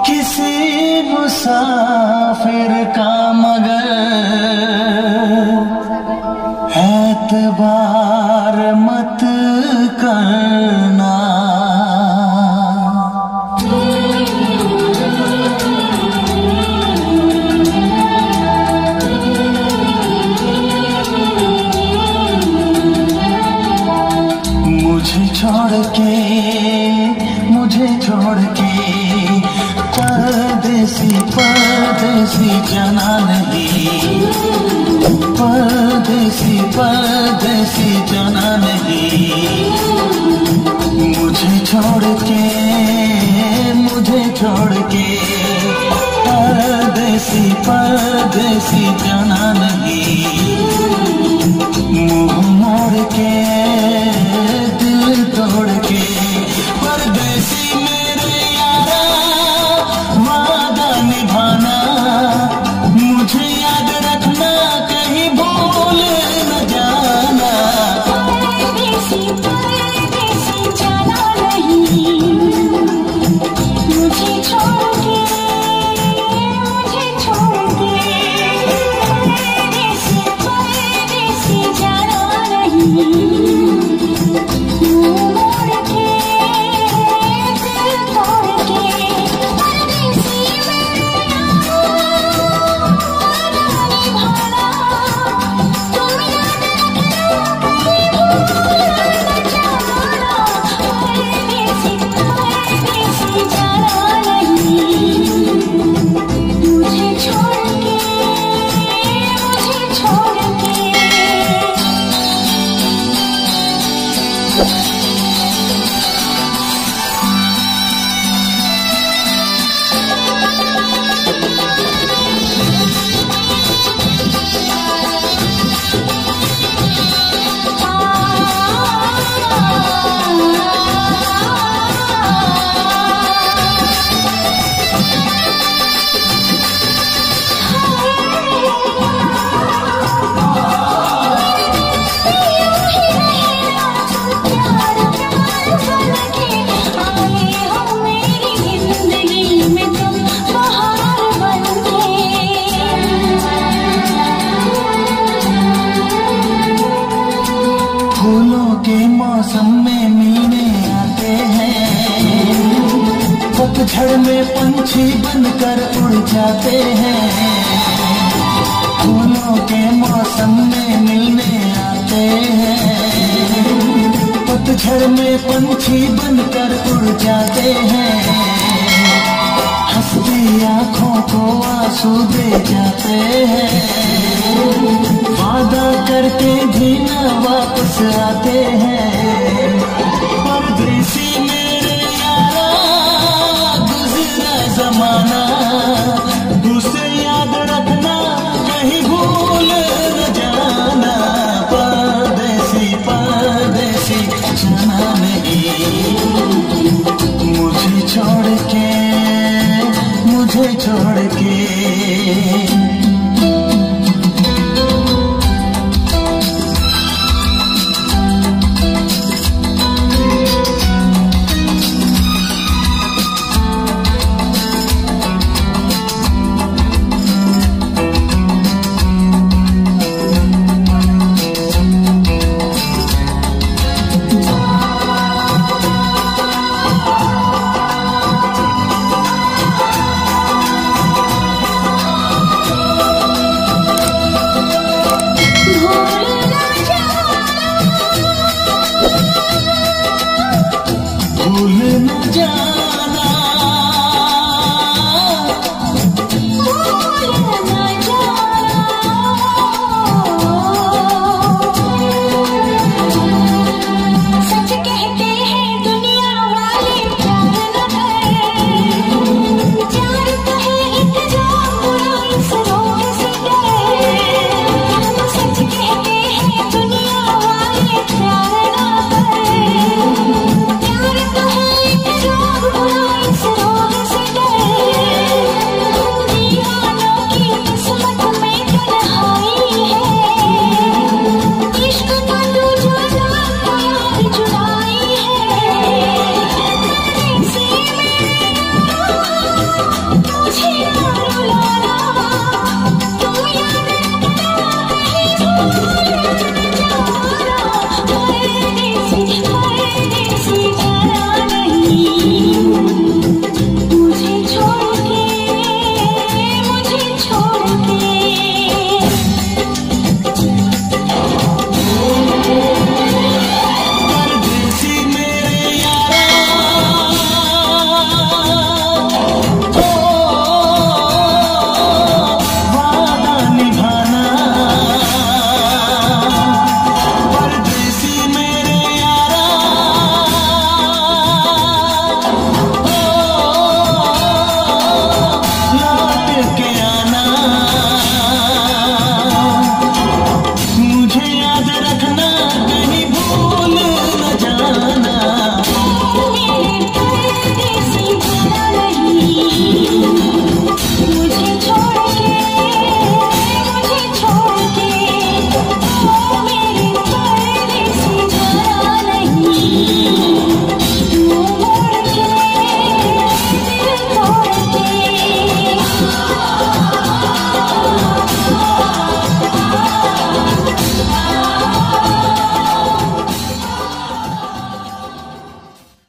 किसी मुसाफिर का मगर एतबार मत करना। मुझे छोड़ के परदेसी जाना नहीं, परदेसी जाना नहीं। मुझे छोड़ के परदेसी जाना नहीं। मुंह मोड़ के दिल तोड़ के परदेसी मेरे यारा वादा निभाना। मुझे याद रखना कहीं भूल न जाना। परदेसी जाना नहीं। मुझे छोड़ के परदेसी जाना नहीं। फूलों के मौसम में मिलने आते हैं, पतझड़ में पंछी बनकर उड़ जाते हैं। फूलों के मौसम में मिलने आते हैं, पतझड़ में पंछी बनकर उड़ जाते हैं। हंसती आँखों को आंसू दे जाते हैं, वादा करके भी न वापस आते हैं। परदेसी मेरे यारा गुज़रा ज़माना, उसे याद रखना कहीं भूल न जाना। परदेसी जाना नहीं। मुझे छोड़ के